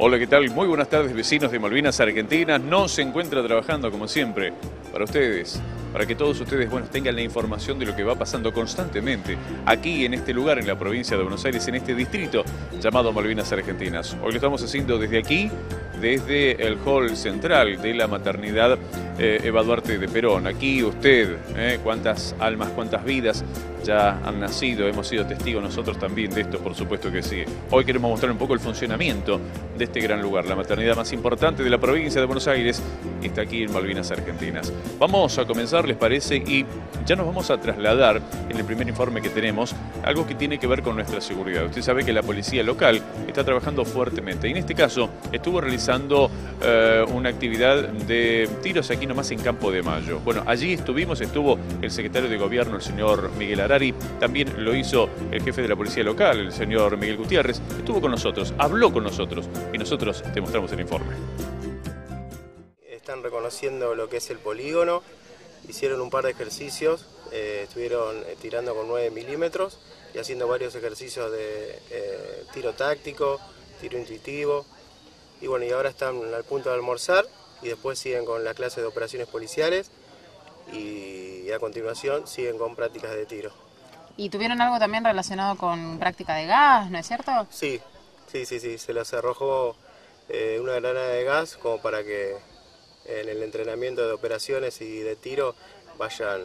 Hola, ¿qué tal? Muy buenas tardes, vecinos de Malvinas Argentinas. No se encuentra trabajando, como siempre, para ustedes, para que todos ustedes, bueno, tengan la información de lo que va pasando constantemente aquí en este lugar, en la provincia de Buenos Aires, en este distrito llamado Malvinas Argentinas. Hoy lo estamos haciendo desde aquí, desde el hall central de la maternidad Eva Duarte de Perón. Aquí usted, cuántas almas, cuántas vidas ya han nacido, hemos sido testigos nosotros también de esto, por supuesto que sí. Hoy queremos mostrar un poco el funcionamiento de este gran lugar, la maternidad más importante de la provincia de Buenos Aires, está aquí en Malvinas Argentinas. Vamos a comenzar, ¿les parece? Y ya nos vamos a trasladar en el primer informe que tenemos, algo que tiene que ver con nuestra seguridad. Usted sabe que la policía local está trabajando fuertemente y en este caso estuvo realizando una actividad de tiros aquí nomás en Campo de Mayo. Bueno, allí estuvo el secretario de Gobierno, el señor Miguel Arari, también lo hizo el jefe de la policía local, el señor Miguel Gutiérrez, estuvo con nosotros, habló con nosotros y nosotros te mostramos el informe. Están reconociendo lo que es el polígono, hicieron un par de ejercicios, estuvieron tirando con 9 milímetros y haciendo varios ejercicios de tiro táctico, tiro intuitivo, y bueno, y ahora están al punto de almorzar y después siguen con la clase de operaciones policiales y a continuación siguen con prácticas de tiro. ¿Y tuvieron algo también relacionado con práctica de gas, no es cierto? Sí, se les arrojó una granada de gas como para que en el entrenamiento de operaciones y de tiro vayan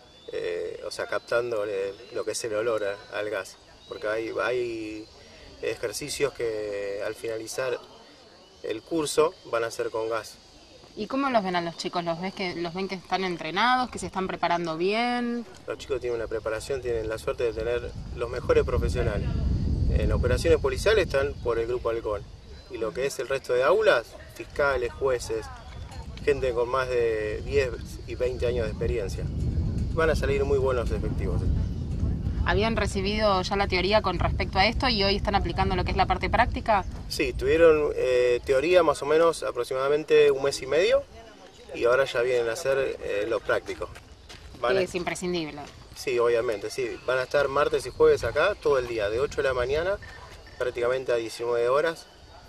captando lo que es el olor al gas, porque hay ejercicios que al finalizar el curso van a hacer con gas. ¿Y cómo los ven a los chicos? ¿Los ven que están entrenados, que se están preparando bien? Los chicos tienen una preparación, tienen la suerte de tener los mejores profesionales. En operaciones policiales están por el Grupo Halcón. Y lo que es el resto de aulas, fiscales, jueces, gente con más de 10 y 20 años de experiencia. Van a salir muy buenos efectivos. ¿Habían recibido ya la teoría con respecto a esto y hoy están aplicando lo que es la parte práctica? Sí, tuvieron teoría más o menos aproximadamente un mes y medio y ahora ya vienen a hacer lo práctico. Es imprescindible. Sí, obviamente, sí. Van a estar martes y jueves acá todo el día, de 8 de la mañana prácticamente a 19 horas.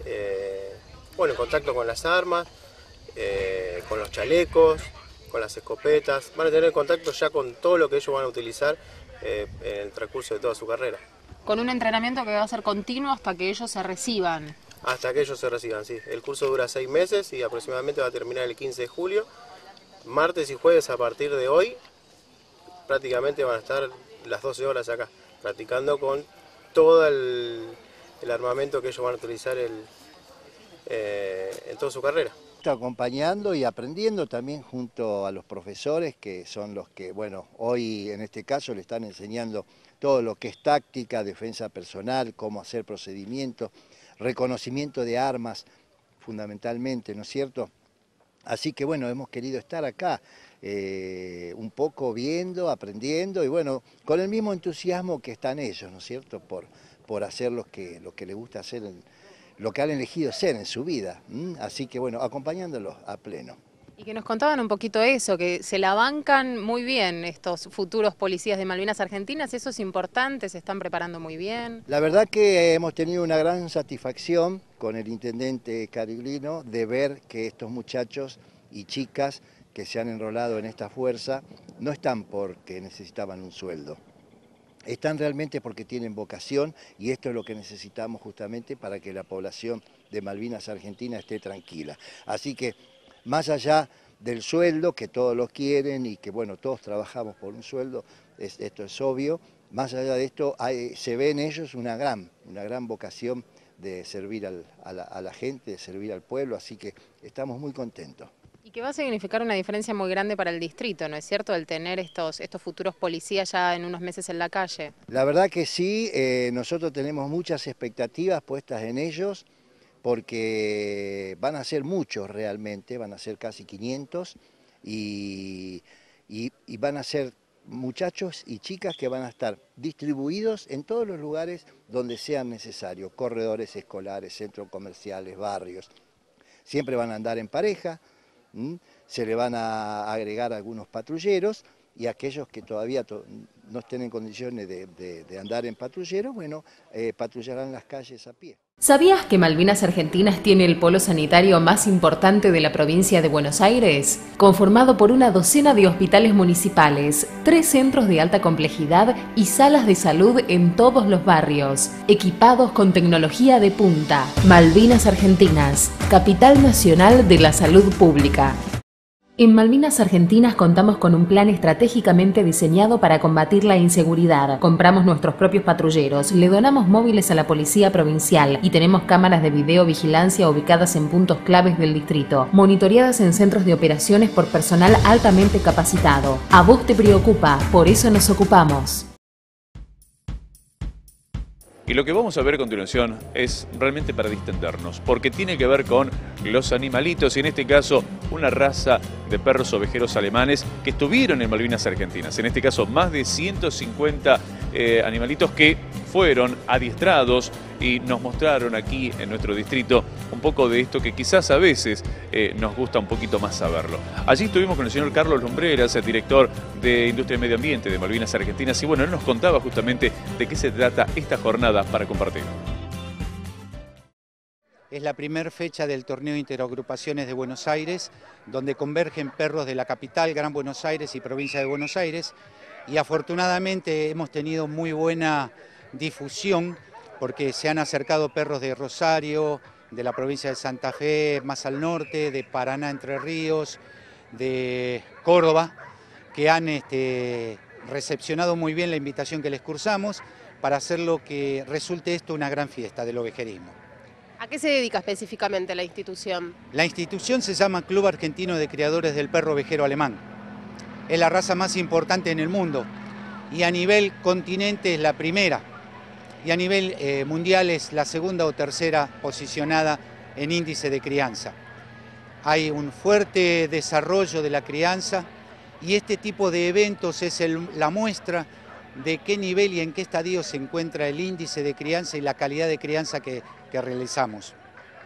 En contacto con las armas, con los chalecos, con las escopetas. Van a tener contacto ya con todo lo que ellos van a utilizar en el transcurso de toda su carrera. Con un entrenamiento que va a ser continuo hasta que ellos se reciban. Hasta que ellos se reciban, sí. El curso dura 6 meses y aproximadamente va a terminar el 15 de julio. Martes y jueves a partir de hoy prácticamente van a estar las 12 horas acá, practicando con todo el armamento que ellos van a utilizar en toda su carrera. Acompañando y aprendiendo también junto a los profesores, que son los que, bueno, hoy en este caso le están enseñando todo lo que es táctica, defensa personal, cómo hacer procedimientos, reconocimiento de armas, fundamentalmente, ¿no es cierto? Así que bueno, hemos querido estar acá un poco viendo, aprendiendo y bueno, con el mismo entusiasmo que están ellos, ¿no es cierto? Por hacer lo que les gusta hacer, lo que han elegido ser en su vida. Así que bueno, acompañándolos a pleno. Y que nos contaban un poquito eso, que se la bancan muy bien estos futuros policías de Malvinas Argentinas, eso es importante, se están preparando muy bien. La verdad que hemos tenido una gran satisfacción con el intendente Cariglino de ver que estos muchachos y chicas que se han enrolado en esta fuerza no están porque necesitaban un sueldo. Están realmente porque tienen vocación y esto es lo que necesitamos justamente para que la población de Malvinas Argentina esté tranquila. Así que más allá del sueldo, que todos lo quieren y que bueno, todos trabajamos por un sueldo, esto es obvio, más allá de esto se ve en ellos una gran vocación de servir a la gente, de servir al pueblo, así que estamos muy contentos. Y que va a significar una diferencia muy grande para el distrito, ¿no es cierto?, el tener estos futuros policías ya en unos meses en la calle. La verdad que sí, nosotros tenemos muchas expectativas puestas en ellos, porque van a ser muchos realmente, van a ser casi 500, y van a ser muchachos y chicas que van a estar distribuidos en todos los lugares donde sean necesarios, corredores escolares, centros comerciales, barrios. Siempre van a andar en pareja. Se le van a agregar algunos patrulleros y aquellos que todavía no estén en condiciones de andar en patrullero, bueno, patrullarán las calles a pie. ¿Sabías que Malvinas Argentinas tiene el polo sanitario más importante de la provincia de Buenos Aires? Conformado por una docena de hospitales municipales, 3 centros de alta complejidad y salas de salud en todos los barrios, equipados con tecnología de punta. Malvinas Argentinas, capital nacional de la salud pública. En Malvinas Argentinas contamos con un plan estratégicamente diseñado para combatir la inseguridad. Compramos nuestros propios patrulleros, le donamos móviles a la policía provincial y tenemos cámaras de videovigilancia ubicadas en puntos claves del distrito, monitoreadas en centros de operaciones por personal altamente capacitado. A vos te preocupa, por eso nos ocupamos. Y lo que vamos a ver a continuación es realmente para distendernos, porque tiene que ver con los animalitos, y en este caso una raza de perros ovejeros alemanes que estuvieron en Malvinas Argentinas. En este caso más de 150 animalitos que fueron adiestrados y nos mostraron aquí en nuestro distrito un poco de esto que quizás a veces nos gusta un poquito más saberlo. Allí estuvimos con el señor Carlos Lumbreras, el director de Industria y Medio Ambiente de Malvinas Argentinas, y bueno, él nos contaba justamente de qué se trata esta jornada para compartir. Es la primera fecha del torneo Interagrupaciones de Buenos Aires, donde convergen perros de la capital, Gran Buenos Aires y provincia de Buenos Aires, y afortunadamente hemos tenido muy buena difusión porque se han acercado perros de Rosario, de la provincia de Santa Fe, más al norte, de Paraná, Entre Ríos, de Córdoba, que han recepcionado muy bien la invitación que les cursamos para hacer lo que resulte esto una gran fiesta del ovejerismo. ¿A qué se dedica específicamente la institución? La institución se llama Club Argentino de Criadores del Perro Ovejero Alemán. Es la raza más importante en el mundo y a nivel continente es la primera y a nivel mundial es la segunda o tercera posicionada en índice de crianza. Hay un fuerte desarrollo de la crianza y este tipo de eventos es la muestra de qué nivel y en qué estadio se encuentra el índice de crianza y la calidad de crianza que realizamos.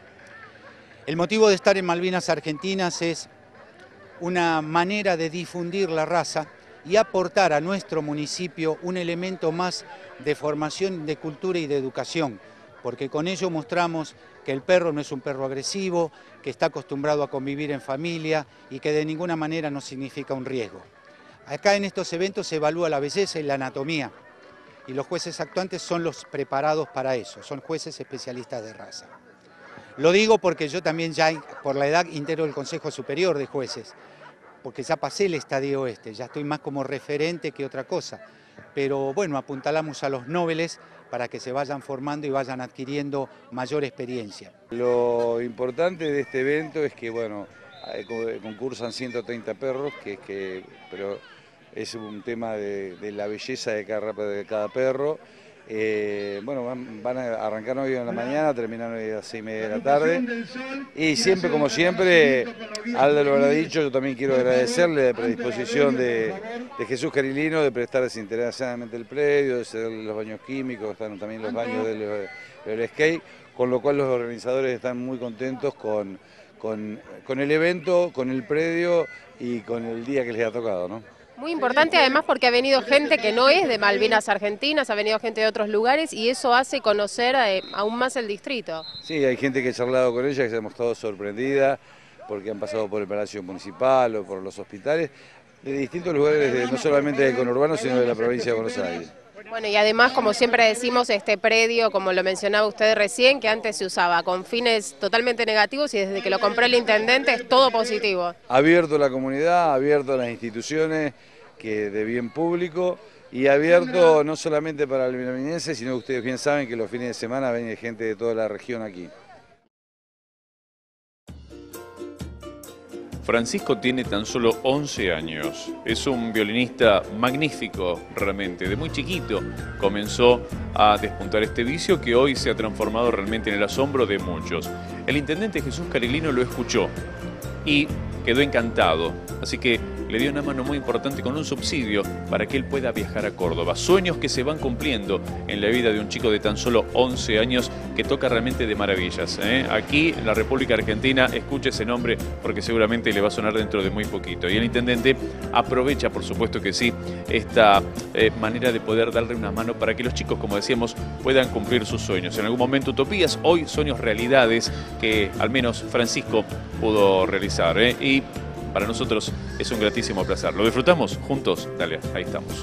El motivo de estar en Malvinas Argentinas es una manera de difundir la raza y aportar a nuestro municipio un elemento más de formación, de cultura y de educación, porque con ello mostramos que el perro no es un perro agresivo, que está acostumbrado a convivir en familia y que de ninguna manera no significa un riesgo. Acá en estos eventos se evalúa la belleza y la anatomía, y los jueces actuantes son los preparados para eso, son jueces especialistas de raza. Lo digo porque yo también ya por la edad integro el Consejo Superior de Jueces, porque ya pasé el estadio ya estoy más como referente que otra cosa. Pero bueno, apuntalamos a los nobles para que se vayan formando y vayan adquiriendo mayor experiencia. Lo importante de este evento es que, bueno, concursan 130 perros, pero es un tema de la belleza de cada perro. Bueno, van a arrancar hoy en la mañana, terminan hoy a las 6:30 de la tarde. Y siempre, como siempre, Aldo lo habrá dicho, yo también quiero agradecerle la predisposición de Jesús Carilino de prestar desinteresadamente el predio, de hacer los baños químicos, están también los baños del skate, con lo cual los organizadores están muy contentos con el evento, con el predio y con el día que les ha tocado, ¿no? Muy importante además porque ha venido gente que no es de Malvinas Argentinas, ha venido gente de otros lugares y eso hace conocer aún más el distrito. Sí, hay gente que ha charlado con ella que se ha mostrado sorprendida porque han pasado por el Palacio Municipal o por los hospitales de distintos lugares, no solamente del conurbano, sino de la provincia de Buenos Aires. Bueno, y además, como siempre decimos, este predio, como lo mencionaba usted recién, que antes se usaba con fines totalmente negativos y desde que lo compró el intendente es todo positivo. Abierto a la comunidad, abierto a las instituciones de bien público y abierto no solamente para el malvinense, sino que ustedes bien saben que los fines de semana viene gente de toda la región aquí. Francisco tiene tan solo 11 años, es un violinista magnífico realmente, de muy chiquito comenzó a despuntar este vicio que hoy se ha transformado realmente en el asombro de muchos. El intendente Jesús Carilino lo escuchó y quedó encantado, así que le dio una mano muy importante con un subsidio para que él pueda viajar a Córdoba. Sueños que se van cumpliendo en la vida de un chico de tan solo 11 años que toca realmente de maravillas. Aquí en la República Argentina, escuche ese nombre porque seguramente le va a sonar dentro de muy poquito. Y el intendente aprovecha, por supuesto que sí, esta manera de poder darle una mano para que los chicos, como decíamos, puedan cumplir sus sueños. En algún momento utopías, hoy sueños realidades que al menos Francisco pudo realizar. Y para nosotros es un gratísimo placer. ¿Lo disfrutamos juntos? Dale, ahí estamos.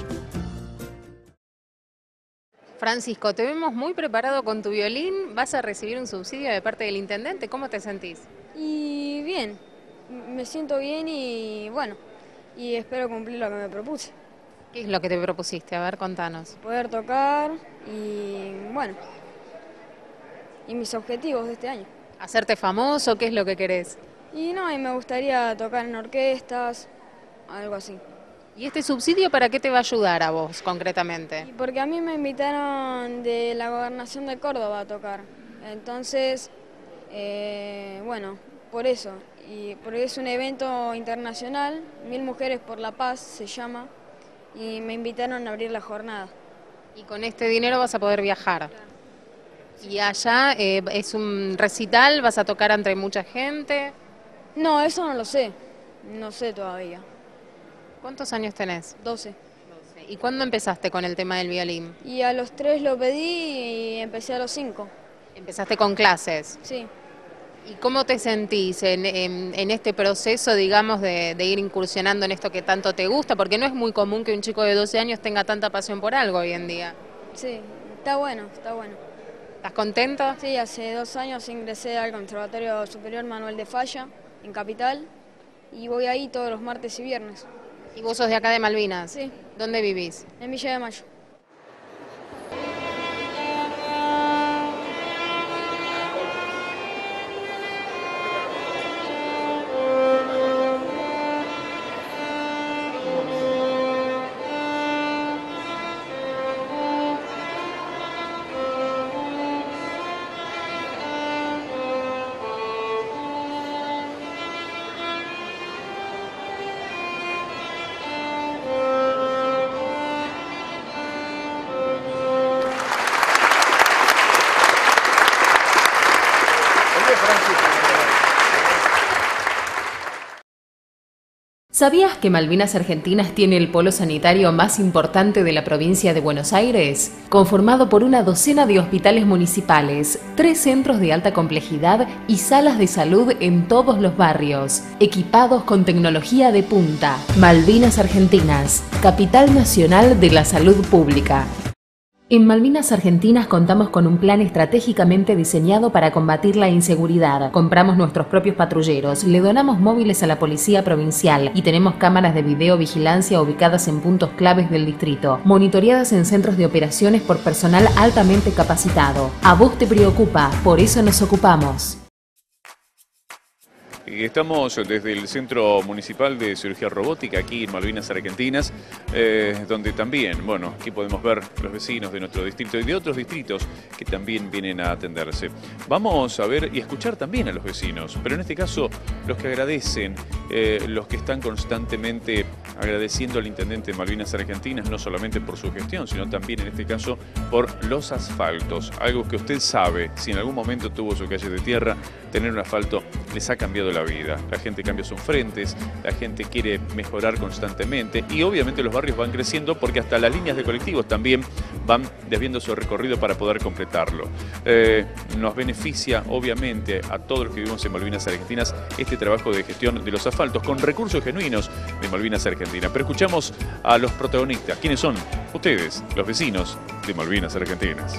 Francisco, te vemos muy preparado con tu violín. ¿Vas a recibir un subsidio de parte del intendente? ¿Cómo te sentís? Y bien, me siento bien y bueno, y espero cumplir lo que me propuse. ¿Qué es lo que te propusiste? A ver, contanos. Poder tocar y bueno, y mis objetivos de este año. ¿Hacerte famoso? ¿Qué es lo que querés? Y no, y me gustaría tocar en orquestas, algo así. ¿Y este subsidio para qué te va a ayudar a vos concretamente? Y porque a mí me invitaron de la Gobernación de Córdoba a tocar, entonces, bueno, por eso. Y porque es un evento internacional, 1000 Mujeres por la Paz se llama, y me invitaron a abrir la jornada. Y con este dinero vas a poder viajar. Claro. Y allá es un recital, vas a tocar entre mucha gente. No, eso no lo sé, no sé todavía. ¿Cuántos años tenés? 12. ¿Y cuándo empezaste con el tema del violín? Y a los 3 lo pedí y empecé a los 5. ¿Empezaste con clases? Sí. ¿Y cómo te sentís en este proceso, digamos, de ir incursionando en esto que tanto te gusta? Porque no es muy común que un chico de 12 años tenga tanta pasión por algo hoy en día. Sí, está bueno, está bueno. ¿Estás contento? Sí, hace 2 años ingresé al Conservatorio Superior Manuel de Falla, en Capital, y voy ahí todos los martes y viernes. ¿Y vos sos de acá de Malvinas? Sí. ¿Dónde vivís? En Villa de Mayo. ¿Sabías que Malvinas Argentinas tiene el polo sanitario más importante de la provincia de Buenos Aires? Conformado por una docena de hospitales municipales, 3 centros de alta complejidad y salas de salud en todos los barrios, equipados con tecnología de punta. Malvinas Argentinas, capital nacional de la salud pública. En Malvinas Argentinas contamos con un plan estratégicamente diseñado para combatir la inseguridad. Compramos nuestros propios patrulleros, le donamos móviles a la policía provincial y tenemos cámaras de videovigilancia ubicadas en puntos claves del distrito, monitoreadas en centros de operaciones por personal altamente capacitado. A vos te preocupa, por eso nos ocupamos. Estamos desde el Centro Municipal de Cirugía Robótica, aquí en Malvinas Argentinas, donde también, bueno, aquí podemos ver los vecinos de nuestro distrito y de otros distritos que también vienen a atenderse. Vamos a ver y escuchar también a los vecinos, pero en este caso los que agradecen, los que están constantemente agradeciendo al intendente de Malvinas Argentinas, no solamente por su gestión, sino también en este caso por los asfaltos. Algo que usted sabe, si en algún momento tuvo su calle de tierra, tener un asfalto les ha cambiado la vida. La gente cambia sus frentes, la gente quiere mejorar constantemente y obviamente los barrios van creciendo porque hasta las líneas de colectivos también van desviando su recorrido para poder completarlo. Nos beneficia obviamente a todos los que vivimos en Malvinas Argentinas este trabajo de gestión de los asfaltos con recursos genuinos de Malvinas Argentinas. Pero escuchamos a los protagonistas. ¿Quiénes son? Ustedes, los vecinos de Malvinas Argentinas.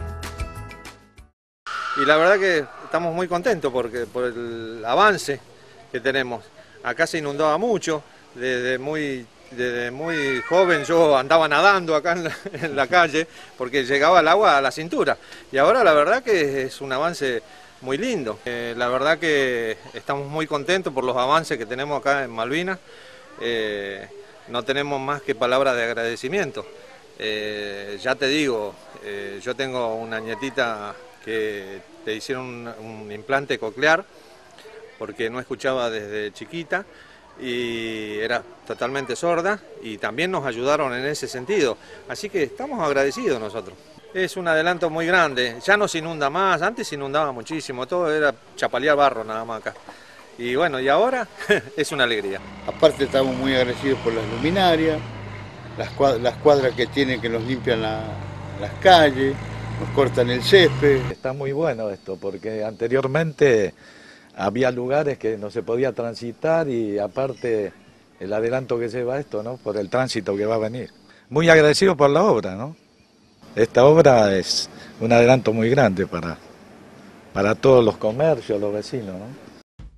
Y la verdad que estamos muy contentos por el avance que tenemos. Acá se inundaba mucho, desde muy joven yo andaba nadando acá en la calle porque llegaba el agua a la cintura. Y ahora la verdad que es un avance muy lindo. La verdad que estamos muy contentos por los avances que tenemos acá en Malvinas. No tenemos más que palabras de agradecimiento. Ya te digo, yo tengo una nietita que le hicieron un implante coclear porque no escuchaba desde chiquita y era totalmente sorda y también nos ayudaron en ese sentido. Así que estamos agradecidos nosotros. Es un adelanto muy grande, ya no se inunda más, antes se inundaba muchísimo, todo era chapalear barro nada más acá. Y bueno, y ahora es una alegría. Aparte estamos muy agradecidos por las luminarias, las cuadras que tienen que nos limpian las calles, nos cortan el césped. Está muy bueno esto, porque anteriormente había lugares que no se podía transitar y aparte el adelanto que lleva esto, ¿no? Por el tránsito que va a venir. Muy agradecido por la obra, ¿no? Esta obra es un adelanto muy grande para todos los comercios, los vecinos, ¿no?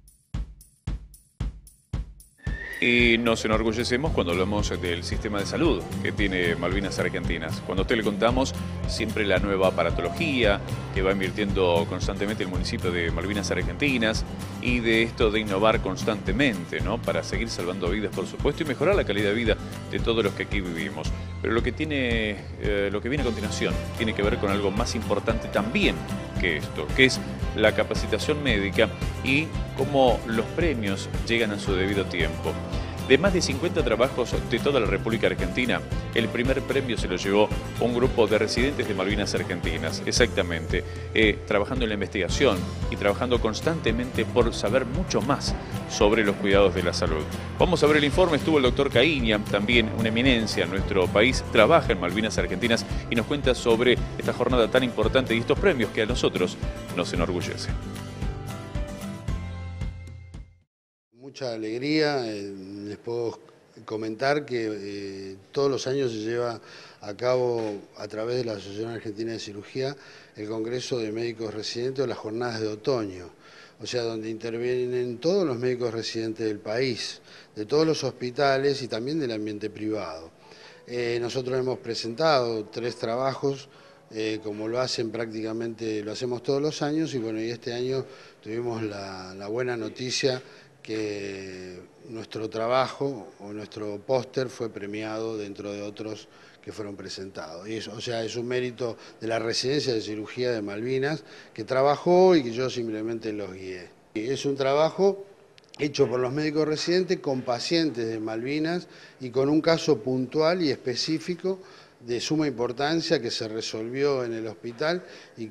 Y nos enorgullecemos cuando hablamos del sistema de salud que tiene Malvinas Argentinas. Cuando a usted le contamos siempre la nueva aparatología que va invirtiendo constantemente el municipio de Malvinas Argentinas y de esto de innovar constantemente, ¿no? Para seguir salvando vidas, por supuesto, y mejorar la calidad de vida de todos los que aquí vivimos. Pero lo que viene a continuación tiene que ver con algo más importante también que esto, que es la capacitación médica y cómo los premios llegan a su debido tiempo. De más de 50 trabajos de toda la República Argentina, el primer premio se lo llevó un grupo de residentes de Malvinas Argentinas, exactamente, trabajando en la investigación y trabajando constantemente por saber mucho más sobre los cuidados de la salud. Vamos a ver el informe, estuvo el doctor Caíña, también una eminencia en nuestro país, trabaja en Malvinas Argentinas y nos cuenta sobre esta jornada tan importante y estos premios que a nosotros nos enorgullecen. Mucha alegría, les puedo comentar que todos los años se lleva a cabo a través de la Asociación Argentina de Cirugía el Congreso de Médicos Residentes o las Jornadas de Otoño, o sea, donde intervienen todos los médicos residentes del país, de todos los hospitales y también del ambiente privado. Nosotros hemos presentado 3 trabajos, como lo hacen prácticamente, lo hacemos todos los años y bueno, y este año tuvimos la buena noticia que nuestro trabajo o nuestro póster fue premiado dentro de otros que fueron presentados. Y eso, o sea, es un mérito de la Residencia de Cirugía de Malvinas que trabajó y que yo simplemente los guié. Y es un trabajo hecho por los médicos residentes con pacientes de Malvinas y con un caso puntual y específico de suma importancia que se resolvió en el hospital y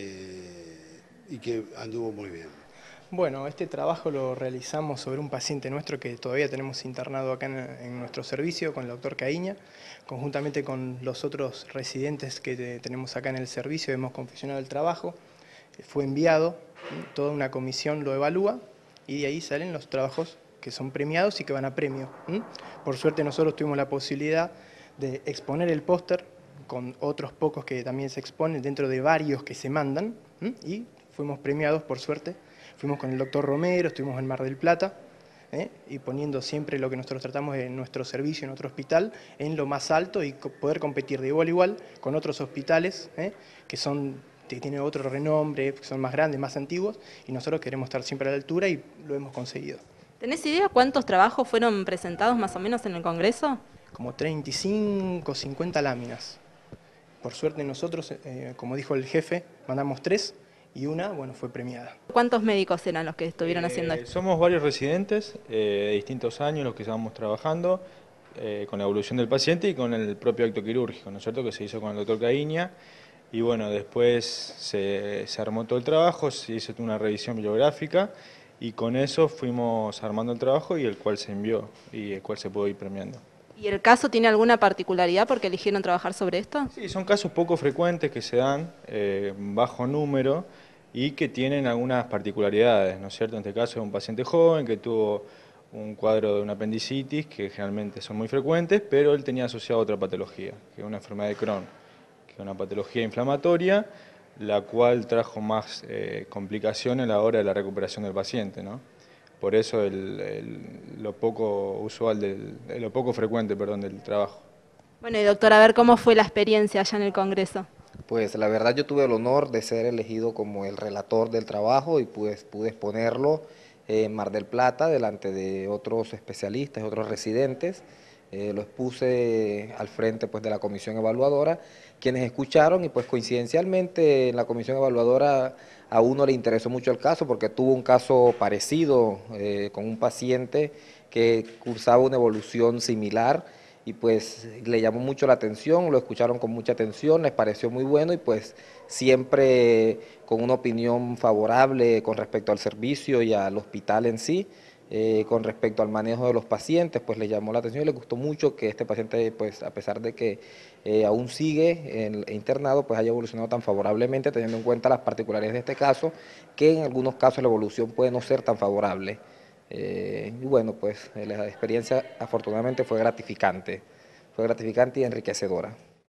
que anduvo muy bien. Bueno, este trabajo lo realizamos sobre un paciente nuestro que todavía tenemos internado acá en nuestro servicio con el doctor Caíña, conjuntamente con los otros residentes que tenemos acá en el servicio, hemos confeccionado el trabajo, fue enviado, toda una comisión lo evalúa y de ahí salen los trabajos que son premiados y que van a premio. Por suerte nosotros tuvimos la posibilidad de exponer el póster con otros pocos que también se exponen dentro de varios que se mandan y fuimos premiados por suerte. Fuimos con el doctor Romero, estuvimos en Mar del Plata, y poniendo siempre lo que nosotros tratamos en nuestro servicio, en otro hospital, en lo más alto y poder competir de igual a igual con otros hospitales que tienen otro renombre, que son más grandes, más antiguos, y nosotros queremos estar siempre a la altura y lo hemos conseguido. ¿Tenés idea cuántos trabajos fueron presentados más o menos en el Congreso? Como 35, 50 láminas. Por suerte nosotros, como dijo el jefe, mandamos 3. Y una, bueno, fue premiada. ¿Cuántos médicos eran los que estuvieron haciendo esto? Somos varios residentes de distintos años los que estábamos trabajando con la evolución del paciente y con el propio acto quirúrgico, ¿no es cierto?, que se hizo con el doctor Caíña. Y bueno, después se armó todo el trabajo, se hizo una revisión bibliográfica y con eso fuimos armando el trabajo y el cual se envió y el cual se pudo ir premiando. ¿Y el caso tiene alguna particularidad porque eligieron trabajar sobre esto? Sí, son casos poco frecuentes que se dan, bajo número, y que tienen algunas particularidades, ¿no es cierto? En este caso es un paciente joven que tuvo un cuadro de una apendicitis, que generalmente son muy frecuentes, pero él tenía asociado otra patología, que es una enfermedad de Crohn, que es una patología inflamatoria, la cual trajo más complicaciones a la hora de la recuperación del paciente, ¿no? Por eso lo poco frecuente del trabajo. Bueno, y doctor, a ver cómo fue la experiencia allá en el Congreso. Pues la verdad yo tuve el honor de ser elegido como el relator del trabajo y pues pude exponerlo en Mar del Plata delante de otros especialistas, otros residentes. Lo expuse al frente pues de la comisión evaluadora, quienes escucharon y pues coincidencialmente en la comisión evaluadora a uno le interesó mucho el caso porque tuvo un caso parecido con un paciente que cursaba una evolución similar y pues le llamó mucho la atención, lo escucharon con mucha atención, les pareció muy bueno y pues siempre con una opinión favorable con respecto al servicio y al hospital en sí. Con respecto al manejo de los pacientes, pues le llamó la atención y le gustó mucho que este paciente, pues a pesar de que aún sigue internado, pues haya evolucionado tan favorablemente, teniendo en cuenta las particularidades de este caso, que en algunos casos la evolución puede no ser tan favorable. Y bueno, pues la experiencia afortunadamente fue gratificante y enriquecedora.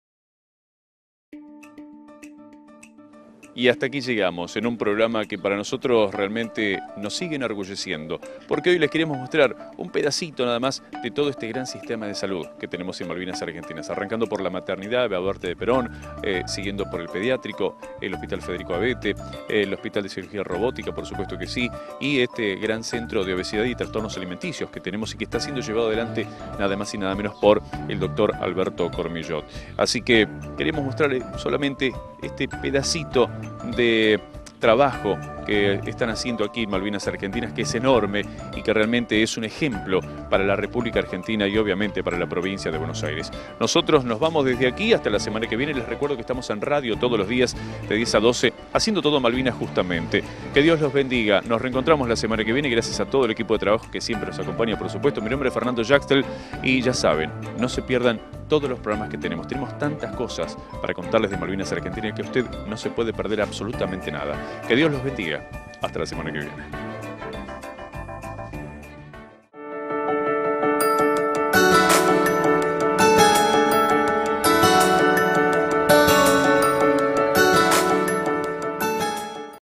Y hasta aquí llegamos, en un programa que para nosotros realmente nos sigue enorgulleciendo, porque hoy les queremos mostrar un pedacito nada más de todo este gran sistema de salud que tenemos en Malvinas Argentinas, arrancando por la maternidad, Beba Duarte de Perón, siguiendo por el pediátrico, el Hospital Federico Abete, el Hospital de Cirugía Robótica, por supuesto que sí, y este gran centro de obesidad y trastornos alimenticios que tenemos y que está siendo llevado adelante nada más y nada menos por el doctor Alberto Cormillot. Así que queremos mostrarles solamente este pedacito de trabajo que están haciendo aquí en Malvinas Argentinas, que es enorme y que realmente es un ejemplo para la República Argentina y obviamente para la provincia de Buenos Aires. Nosotros nos vamos desde aquí hasta la semana que viene. Les recuerdo que estamos en radio todos los días de 10 a 12, haciendo todo Malvinas justamente. Que Dios los bendiga. Nos reencontramos la semana que viene gracias a todo el equipo de trabajo que siempre nos acompaña, por supuesto. Mi nombre es Fernando Jaxtel y ya saben, no se pierdan todos los programas que tenemos. Tenemos tantas cosas para contarles de Malvinas Argentinas que usted no se puede perder absolutamente nada. Que Dios los bendiga. Hasta la semana que viene.